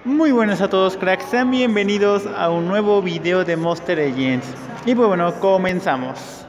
Muy buenas a todos, cracks, sean bienvenidos a un nuevo video de Monster Legends. Y pues bueno, comenzamos.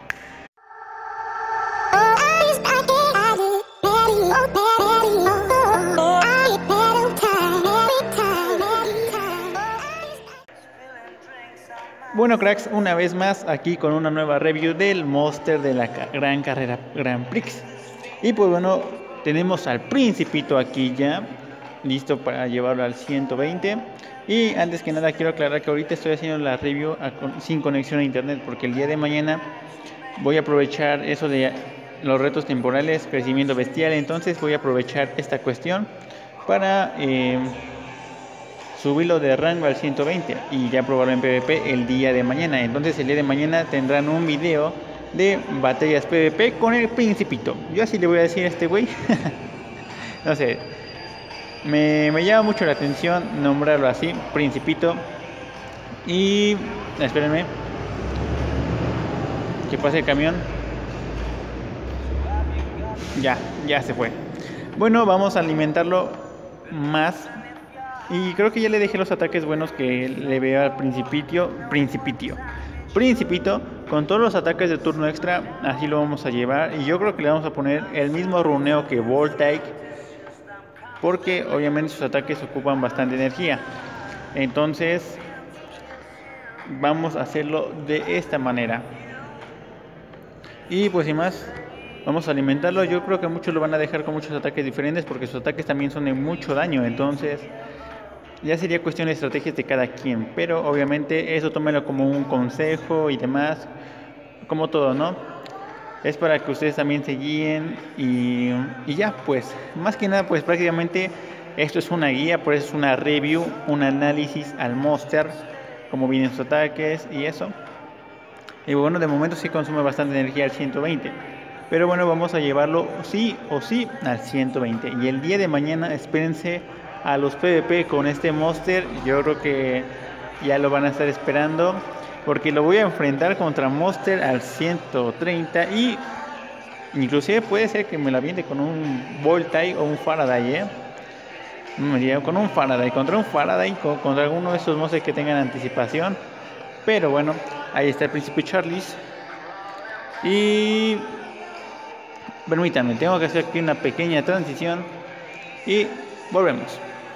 Bueno, cracks, una vez más aquí con una nueva review del Monster de la Gran Carrera Grand Prix. Y pues bueno, tenemos al Principito aquí ya listo para llevarlo al 120. Y antes que nada quiero aclarar que ahorita estoy haciendo la review sin conexión a internet, porque el día de mañana voy a aprovechar eso de los retos temporales, crecimiento bestial. Entonces voy a aprovechar esta cuestión para subirlo de rango al 120 y ya probarlo en PvP el día de mañana. Entonces el día de mañana tendrán un video de batallas PvP con el Principito. Yo así le voy a decir a este güey. No sé, me llama mucho la atención nombrarlo así, Principito. Y espérenme que pase el camión. Ya se fue. Bueno, vamos a alimentarlo más. Y creo que ya le dejé los ataques buenos que le veo al Principito, con todos los ataques de turno extra. Así lo vamos a llevar. Y yo creo que le vamos a poner el mismo runeo que Voltaic, porque obviamente sus ataques ocupan bastante energía. Entonces vamos a hacerlo de esta manera. Y pues sin más, vamos a alimentarlo. Yo creo que muchos lo van a dejar con muchos ataques diferentes, porque sus ataques también son de mucho daño. Entonces ya sería cuestión de estrategias de cada quien, pero obviamente eso tómelo como un consejo y demás, como todo, ¿no? Es para que ustedes también se guíen y ya, pues, más que nada, pues prácticamente esto es una guía, por eso es una review, un análisis al monster, cómo vienen sus ataques y eso. Y bueno, de momento sí consume bastante energía al 120, pero bueno, vamos a llevarlo sí o sí al 120. Y el día de mañana espérense a los PvP con este monster. Yo creo que ya lo van a estar esperando, porque lo voy a enfrentar contra monster al 130. Y inclusive puede ser que me la aviente con un Voltaic o un Faraday, con un Faraday, contra un Faraday, contra alguno de esos monsters que tengan anticipación. Pero bueno, ahí está el Príncipe Charles. Y permítanme, tengo que hacer aquí una pequeña transición y volvemos.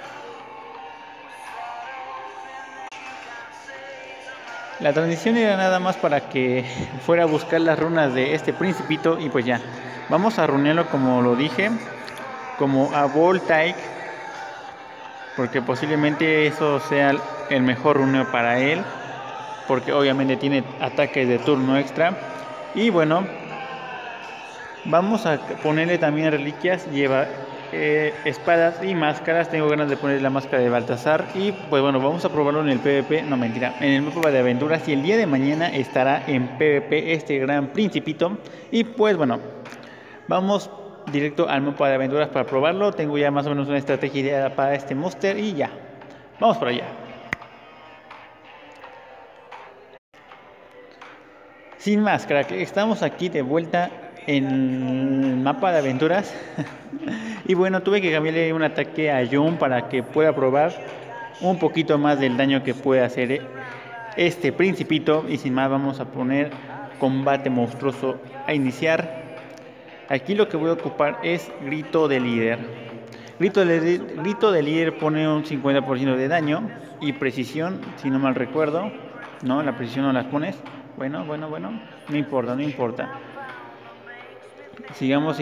La transición era nada más para que fuera a buscar las runas de este Principito. Y pues ya, vamos a runearlo como lo dije, como a Voltaic, porque posiblemente eso sea el mejor runeo para él, porque obviamente tiene ataques de turno extra. Y bueno, vamos a ponerle también reliquias. Lleva espadas y máscaras. Tengo ganas de poner la máscara de Baltasar. Y pues bueno, vamos a probarlo en el PvP. No, mentira, en el mapa de aventuras. Y el día de mañana estará en PvP este gran Principito. Y pues bueno, vamos directo al mapa de aventuras para probarlo. Tengo ya más o menos una estrategia ideada para este monster. Y ya, vamos por allá. Sin más, crack, estamos aquí de vuelta en el mapa de aventuras. Y bueno, tuve que cambiarle un ataque a Jun para que pueda probar un poquito más del daño que puede hacer este Principito. Y sin más, vamos a poner combate monstruoso a iniciar. Aquí lo que voy a ocupar es Grito de Líder. Grito de Líder pone un 50% de daño y precisión, si no mal recuerdo. No, la precisión no las pones. Bueno, no importa. Sigamos.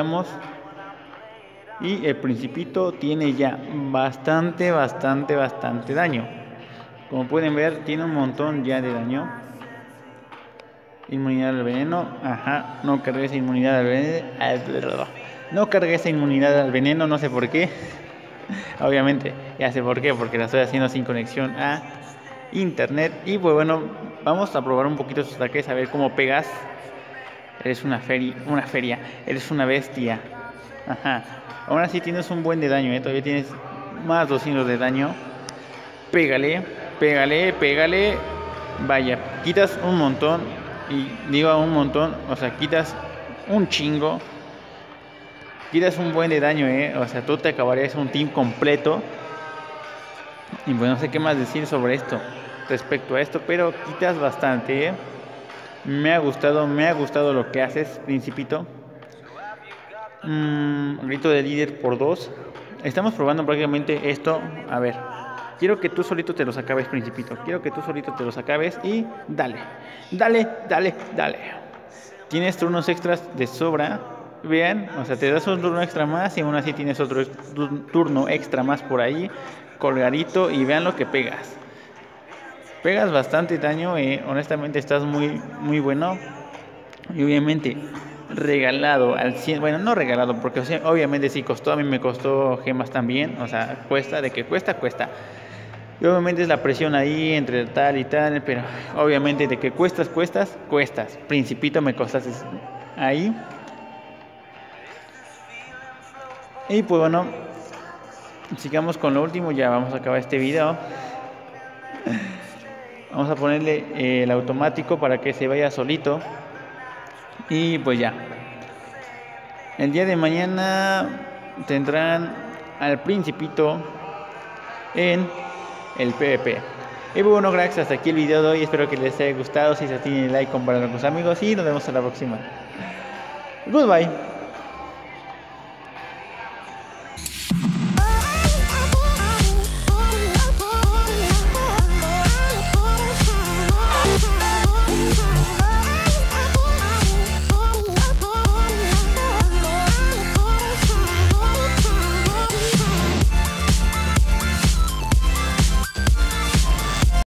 Y el Principito tiene ya bastante daño. Como pueden ver, tiene un montón ya de daño. Inmunidad al veneno. Ajá, no cargué esa inmunidad al veneno. No sé por qué. Obviamente, ya sé por qué, porque la estoy haciendo sin conexión a internet. Y pues bueno, vamos a probar un poquito sus ataques, a ver cómo pegas. Eres una feria, eres una bestia. Ajá, ahora sí tienes un buen de daño, todavía tienes más 200 de daño. Pégale. Vaya, quitas un montón. Y digo un montón, o sea, quitas un chingo. Quitas un buen de daño, o sea, tú te acabarías un team completo Y pues no sé qué más decir sobre esto, respecto a esto, pero quitas bastante, ¿eh? Me ha gustado lo que haces, Principito. Grito de líder por 2. Estamos probando prácticamente esto. A ver, quiero que tú solito te los acabes, Principito. Quiero que tú solito te los acabes y dale, dale, dale, dale. Tienes turnos extras de sobra. Vean, o sea, te das un turno extra más y aún así tienes otro turno extra más por ahí, colgadito, y vean lo que pegas. Pegas bastante daño, honestamente estás muy, muy bueno. Y obviamente regalado al 100, bueno, no regalado, porque obviamente sí costó, a mí me costó gemas también, o sea, cuesta, de que cuesta, cuesta. Y obviamente es la presión ahí entre tal y tal, pero obviamente de que cuestas, cuestas. Principito me costaste ahí. Y pues bueno, sigamos con lo último, ya vamos a acabar este video. Vamos a ponerle el automático para que se vaya solito. Y pues ya. El día de mañana tendrán al Principito en el PvP. Y bueno, cracks, hasta aquí el video de hoy. Espero que les haya gustado. Si se tienen like, compartan con sus amigos y nos vemos en la próxima. Goodbye.